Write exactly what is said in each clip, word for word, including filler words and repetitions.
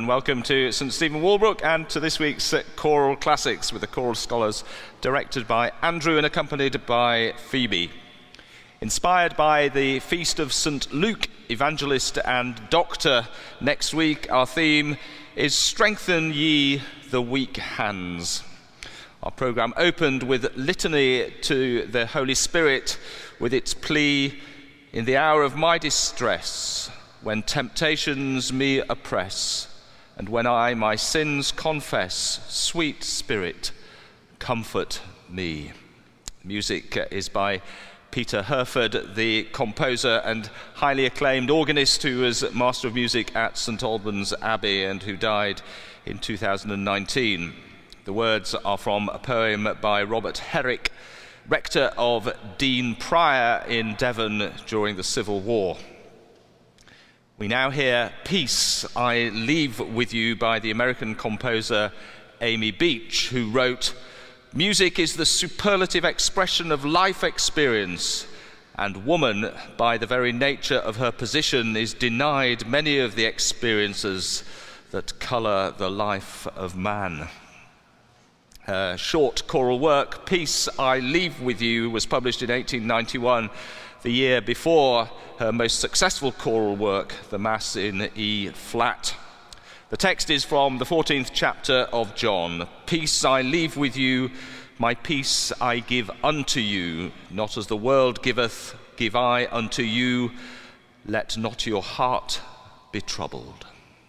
and welcome to St Stephen Walbrook and to this week's Choral Classics with the Choral Scholars, directed by Andrew and accompanied by Phoebe. Inspired by the feast of Saint Luke, Evangelist and Doctor, next week our theme is Strengthen Ye the Weak Hands. Our programme opened with Litany to the Holy Spirit with its plea, in the hour of my distress, when temptations me oppress, and when I my sins confess, sweet Spirit, comfort me. Music is by Peter Hurford, the composer and highly acclaimed organist who was Master of Music at St Albans Abbey and who died in two thousand nineteen. The words are from a poem by Robert Herrick, rector of Dean Prior in Devon during the Civil War. We now hear Peace I Leave With You by the American composer Amy Beach, who wrote, "Music is the superlative expression of life experience, and woman, by the very nature of her position, is denied many of the experiences that colour the life of man." Her short choral work, Peace I Leave With You, was published in eighteen ninety-one, the year before her most successful choral work, the Mass in E flat. The text is from the fourteenth chapter of John. "Peace I leave with you, my peace I give unto you. Not as the world giveth, give I unto you. Let not your heart be troubled."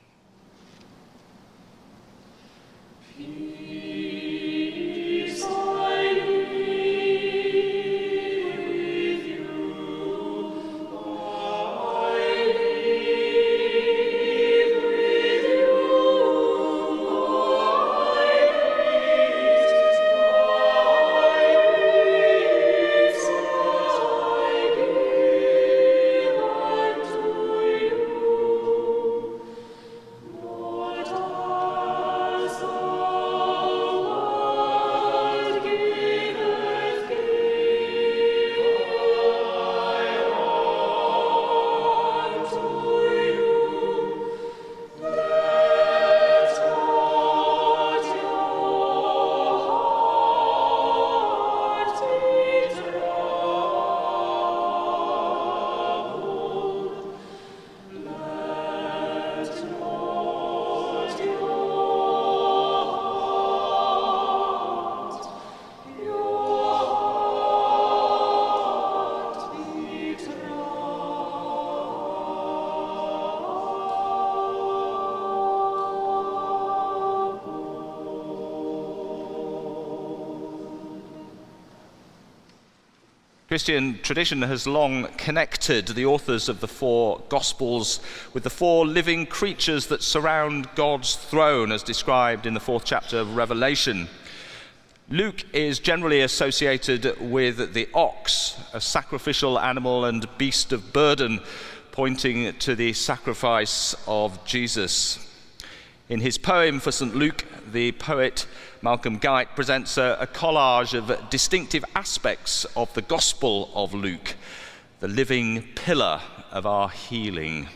Christian tradition has long connected the authors of the four Gospels with the four living creatures that surround God's throne, as described in the fourth chapter of Revelation. Luke is generally associated with the ox, a sacrificial animal and beast of burden, pointing to the sacrifice of Jesus. In his poem for Saint Luke, the poet Malcolm Guite presents a, a collage of distinctive aspects of the Gospel of Luke, the living pillar of our healing.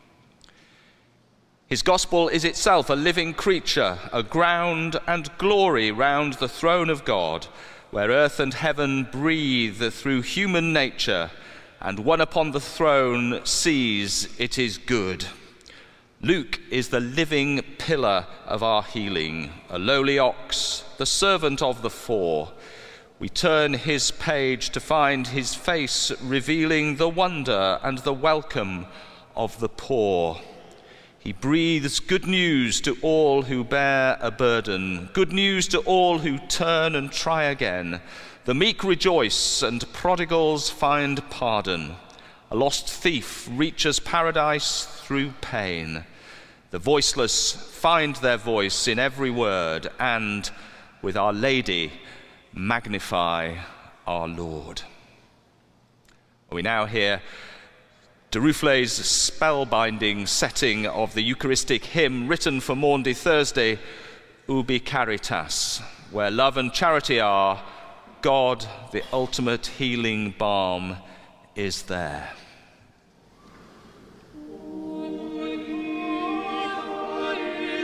His Gospel is itself a living creature, a ground and glory round the throne of God, where earth and heaven breathe through human nature, and one upon the throne sees it is good. Luke is the living pillar of our healing, a lowly ox, the servant of the four. We turn his page to find his face revealing the wonder and the welcome of the poor. He breathes good news to all who bear a burden, good news to all who turn and try again. The meek rejoice and prodigals find pardon. A lost thief reaches paradise through pain. The voiceless find their voice in every word, and with Our Lady magnify our Lord. We now hear Duruflé's spellbinding setting of the Eucharistic hymn written for Maundy Thursday, Ubi Caritas, where love and charity are, God, the ultimate healing balm, is there. Thank you.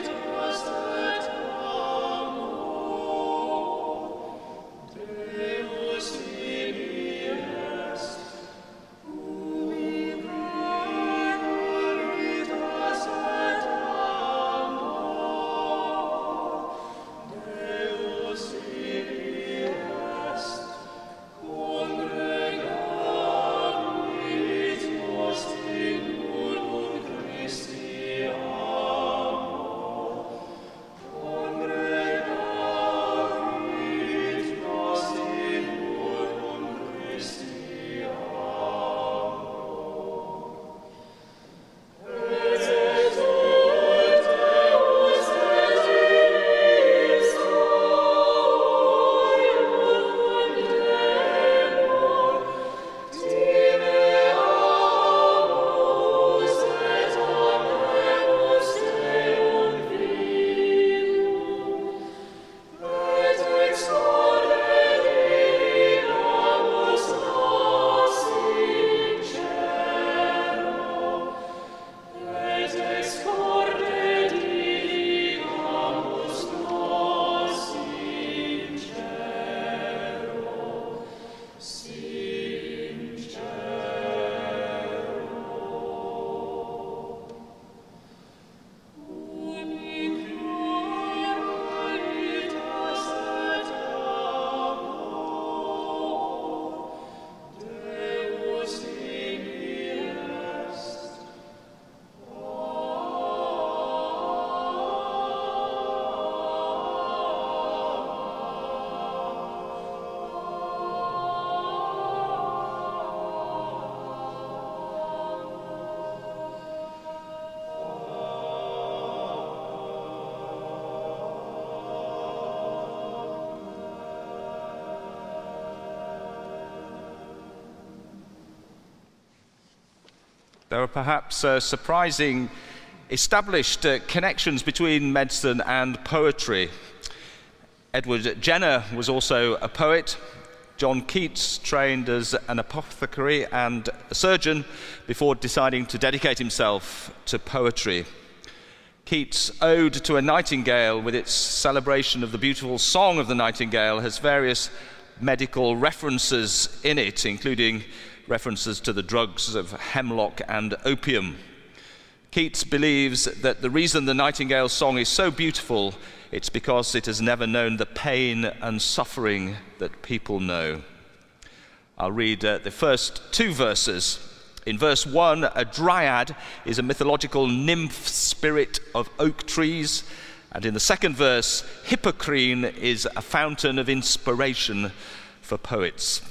There are perhaps uh, surprising established uh, connections between medicine and poetry. Edward Jenner was also a poet. John Keats trained as an apothecary and a surgeon before deciding to dedicate himself to poetry. Keats' Ode to a Nightingale, with its celebration of the beautiful song of the nightingale, has various medical references in it, including references to the drugs of hemlock and opium. Keats believes that the reason the Nightingale's song is so beautiful, it's because it has never known the pain and suffering that people know. I'll read uh, the first two verses. In verse one, a dryad is a mythological nymph spirit of oak trees, and in the second verse, Hippocrene is a fountain of inspiration for poets.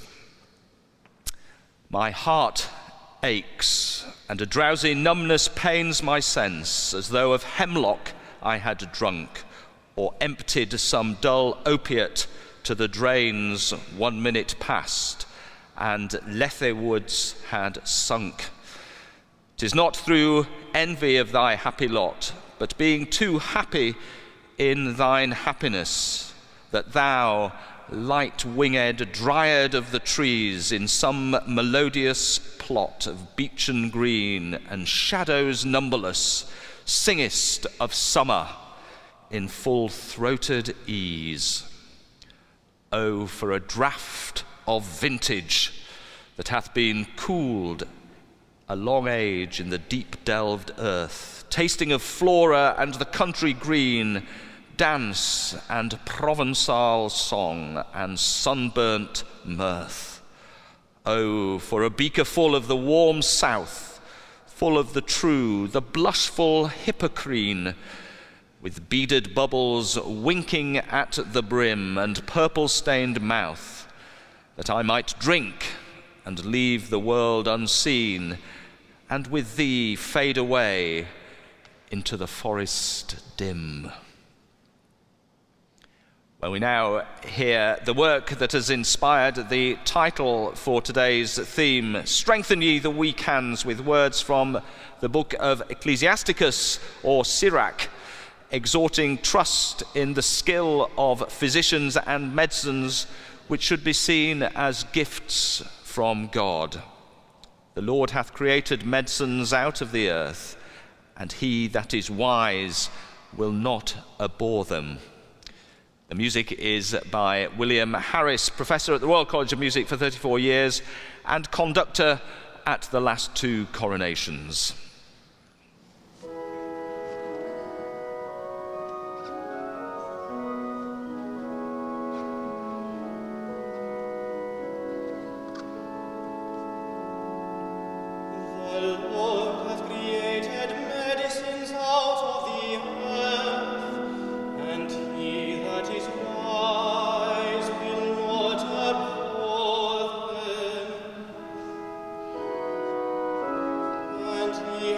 My heart aches, and a drowsy numbness pains my sense, as though of hemlock I had drunk, or emptied some dull opiate to the drains one minute past, and Lethe woods had sunk. 'Tis not through envy of thy happy lot, but being too happy in thine happiness, that thou, light-winged dryad of the trees, in some melodious plot of beechen green and shadows numberless, singest of summer in full-throated ease. Oh, for a draught of vintage that hath been cooled a long age in the deep-delved earth, tasting of flora and the country green, dance and Provençal song and sunburnt mirth. Oh, for a beaker full of the warm south, full of the true, the blushful Hippocrene, with beaded bubbles winking at the brim and purple-stained mouth, that I might drink and leave the world unseen, and with thee fade away into the forest dim. Well, we now hear the work that has inspired the title for today's theme, Strengthen Ye the Weak Hands, with words from the book of Ecclesiasticus, or Sirach, exhorting trust in the skill of physicians and medicines, which should be seen as gifts from God. The Lord hath created medicines out of the earth, and he that is wise will not abhor them. The music is by William Harris, professor at the Royal College of Music for thirty-four years and conductor at the last two coronations. And he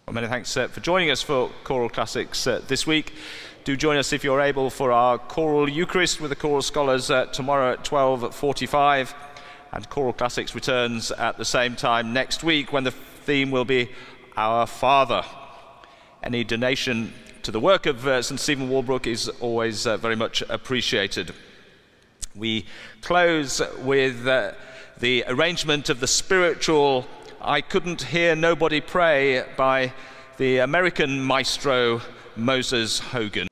Well, many thanks uh, for joining us for Choral Classics uh, this week. Do join us if you're able for our Choral Eucharist with the Choral Scholars uh, tomorrow at twelve forty-five. And Choral Classics returns at the same time next week, when the theme will be Our Father. Any donation to the work of uh, St Stephen Walbrook is always uh, very much appreciated. We close with uh, the arrangement of the spiritual I Couldn't Hear Nobody Pray by the American maestro Moses Hogan.